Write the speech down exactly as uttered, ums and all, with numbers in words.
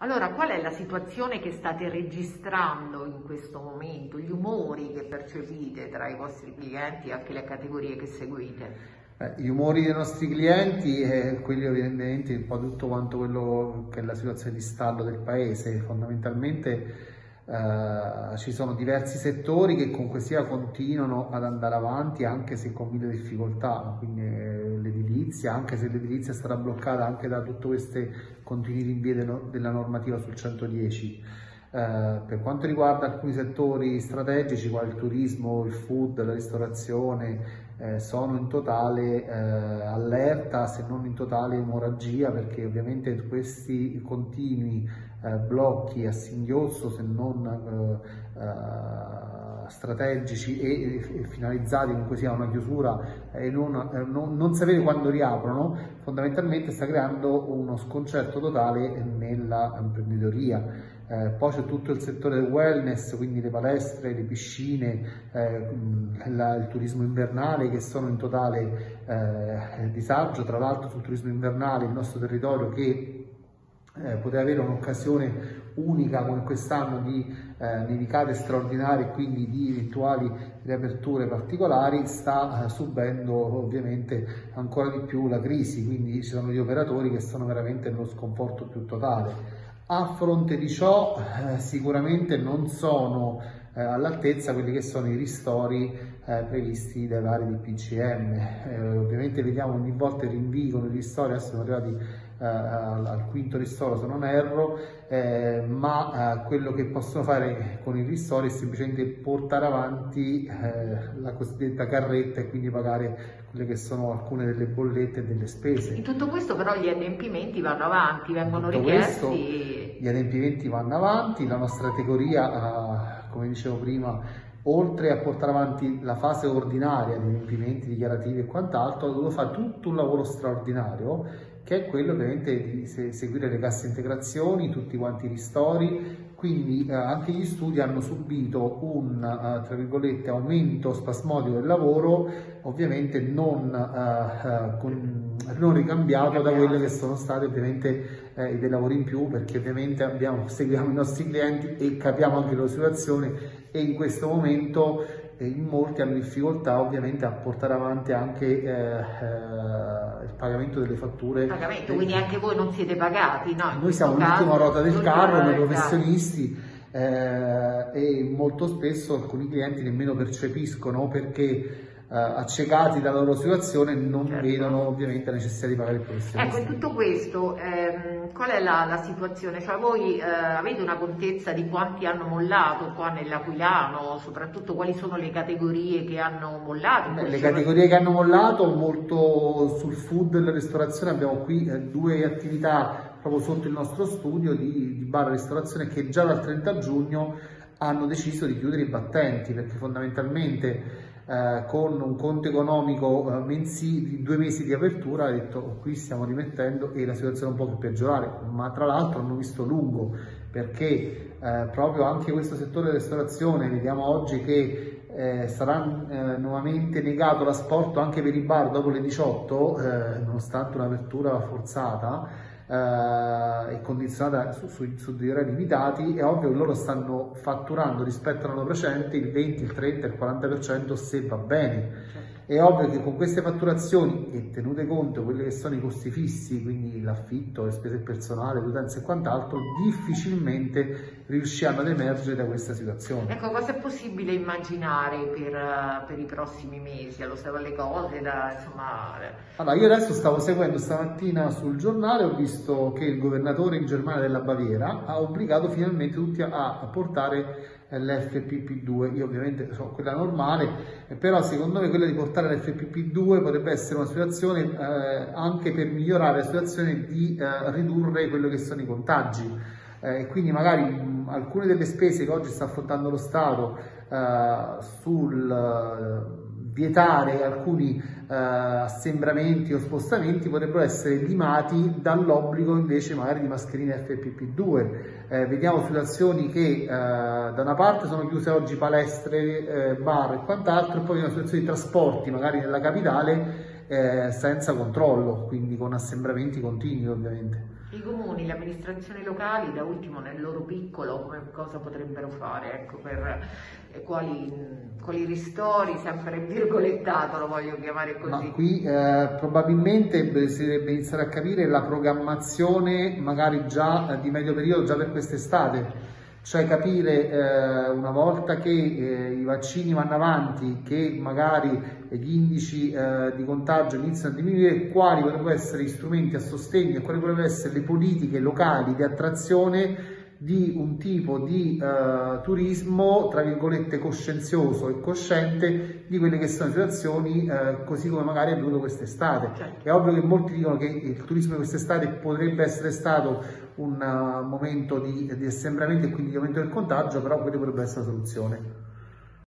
Allora, qual è la situazione che state registrando in questo momento, gli umori che percepite tra i vostri clienti e anche le categorie che seguite? Eh, gli umori dei nostri clienti e quelli ovviamente un po' tutto quanto quello che è la situazione di stallo del paese. Fondamentalmente eh, ci sono diversi settori che comunque sia continuano ad andare avanti anche se con mille difficoltà, quindi eh, l'edilizia, anche se l'edilizia è stata bloccata anche da tutte queste continui rinvii de- della normativa sul centodieci. Eh, per quanto riguarda alcuni settori strategici quali il turismo, il food, la ristorazione, eh, sono in totale eh, allerta, se non in totale emorragia, perché ovviamente questi continui eh, blocchi a singhiozzo, se non eh, eh, strategici e, e finalizzati comunque sia a una chiusura e non, eh, non, non sapere quando riaprono, fondamentalmente sta creando uno sconcerto totale nella imprenditoria. Eh, poi c'è tutto il settore del wellness, quindi le palestre, le piscine, eh, la, il turismo invernale che sono in totale eh, disagio. Tra l'altro sul turismo invernale il nostro territorio che eh, poteva avere un'occasione unica come quest'anno di eh, nevicate straordinarie e quindi di eventuali riaperture particolari, sta eh, subendo ovviamente ancora di più la crisi, quindi ci sono gli operatori che sono veramente nello sconforto più totale. A fronte di ciò eh, sicuramente non sono eh, all'altezza quelli che sono i ristori eh, previsti dai vari D P C M. Eh, ovviamente vediamo ogni volta i rinvii con i ristori, adesso siamo arrivati eh, al, al quinto ristoro se non erro, eh, ma eh, quello che possono fare con i ristori è semplicemente portare avanti eh, la cosiddetta carretta e quindi pagare quelle che sono alcune delle bollette e delle spese. In tutto questo però gli adempimenti vanno avanti, vengono Tutto richiesti. questo, gli adempimenti vanno avanti, la nostra categoria, eh, come dicevo prima, oltre a portare avanti la fase ordinaria di adempimenti dichiarativi e quant'altro, ha dovuto fare tutto un lavoro straordinario, che è quello ovviamente di seguire le casse integrazioni, tutti quanti i ristori. Quindi eh, anche gli studi hanno subito un eh, tra virgolette aumento spasmodico del lavoro, ovviamente non, eh, eh, con, non ricambiato da quelle che sono state ovviamente eh, dei lavori in più, perché ovviamente abbiamo, seguiamo i nostri clienti e capiamo anche la situazione, e in questo momento eh, in molti hanno difficoltà ovviamente a portare avanti anche eh, eh, il pagamento delle fatture. Pagamento, quindi anche voi non siete pagati, no? Noi siamo l'ultima ruota del carro, noi professionisti, eh, e molto spesso alcuni clienti nemmeno percepiscono perché eh, accecati dalla loro situazione non certo. vedono ovviamente la necessità di pagare il professionista. Ecco, in tutto questo ehm, qual è la, la situazione? Cioè voi eh, avete una contezza di quanti hanno mollato qua nell'Aquilano, soprattutto quali sono le categorie che hanno mollato? Beh, le categorie che hanno mollato molto sul food e la ristorazione, abbiamo qui eh, due attività proprio sotto il nostro studio di, di bar e ristorazione che già dal trenta giugno hanno deciso di chiudere i battenti, perché fondamentalmente eh, con un conto economico eh, mensile di due mesi di apertura ha detto oh, qui stiamo rimettendo e la situazione è un po' che peggiorare, ma tra l'altro hanno visto lungo, perché eh, proprio anche questo settore della ristorazione vediamo oggi che Eh, sarà eh, nuovamente negato l'asporto anche per i bar dopo le diciotto, eh, nonostante un'apertura forzata eh, e condizionata su, su, su dei orari limitati. È ovvio che loro stanno fatturando rispetto all'anno precedente il venti, il trenta, il quaranta per cento se va bene. È ovvio che con queste fatturazioni e tenute conto quelli che sono i costi fissi, quindi l'affitto, le spese personali, l'utenza e quant'altro, difficilmente riusciranno ad emergere da questa situazione. Ecco, cosa è possibile immaginare per, per i prossimi mesi allo stato delle cose? Da, insomma... Allora, io adesso stavo seguendo stamattina sul giornale, ho visto che il governatore in Germania della Baviera ha obbligato finalmente tutti a, a portare l'F P P due. Io ovviamente so quella normale, però secondo me quella di portare l'F P P due potrebbe essere una situazione eh, anche per migliorare la situazione di eh, ridurre quello che sono i contagi. Eh, quindi magari mh, alcune delle spese che oggi sta affrontando lo Stato eh, sul eh, vietare alcuni eh, assembramenti o spostamenti potrebbero essere limati dall'obbligo invece magari di mascherine F P P due. Eh, vediamo situazioni che eh, da una parte sono chiuse oggi palestre, eh, bar e quant'altro, e poi una situazione di trasporti magari nella capitale eh, senza controllo, quindi con assembramenti continui ovviamente. I comuni, le amministrazioni locali, da ultimo nel loro piccolo, come cosa potrebbero fare? Ecco, per eh, quali, quali ristori, sempre virgolettato lo voglio chiamare così. Ma qui eh, probabilmente si dovrebbe iniziare a capire la programmazione magari già eh, di medio periodo, già per quest'estate. Cioè capire eh, una volta che eh, i vaccini vanno avanti, che magari gli indici eh, di contagio iniziano a diminuire, quali potrebbero essere gli strumenti a sostegno e quali potrebbero essere le politiche locali di attrazione di un tipo di eh, turismo, tra virgolette, coscienzioso e cosciente di quelle che sono situazioni eh, così come magari è avvenuto quest'estate. Certo. È ovvio che molti dicono che il turismo di quest'estate potrebbe essere stato un uh, momento di, di assembramento e quindi di aumento del contagio, però quelle potrebbe essere la soluzione.